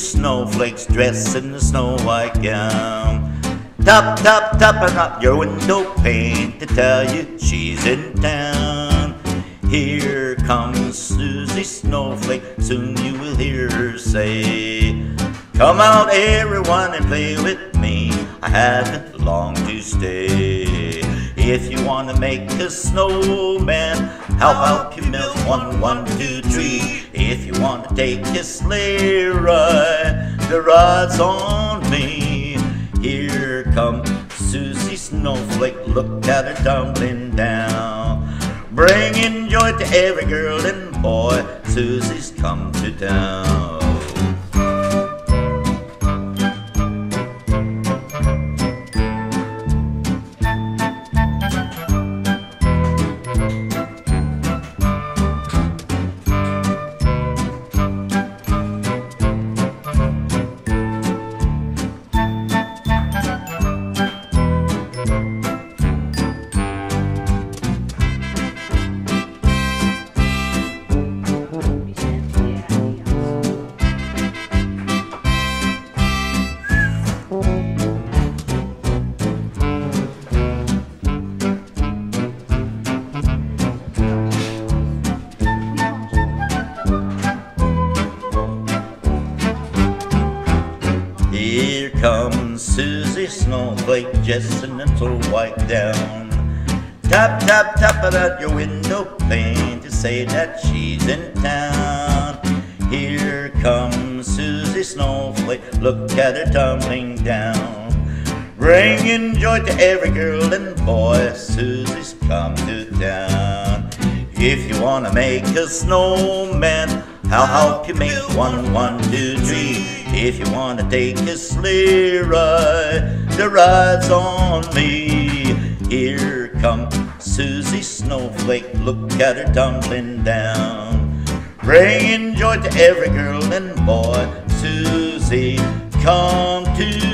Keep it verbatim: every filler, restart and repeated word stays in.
Snowflake's dressed in a snow white gown. Tap, tap, tapping up your window pane to tell you she's in town. Here comes Susie Snowflake, soon you will hear her say, "Come out everyone and play with me, I haven't long to stay. If you want to make a snowman, I'll help you melt one, one, two, three. If you want to take a sleigh ride, the ride's on me." Here comes Susie Snowflake, look at her tumbling down. Bringing joy to every girl and boy, Susie's come to town. Here comes Susie Snowflake, just in a little white gown. Tap, tap, tap it at your window pane to say that she's in town. Here comes Susie Snowflake, look at her tumbling down. Bringing joy to every girl and boy, Susie's come to town. If you want to make a snowman, I'll help you make one, one, two, three. If you want to take a sleigh ride, the ride's on me. Here comes Susie Snowflake, look at her tumbling down. Bringing joy to every girl and boy, Susie, come to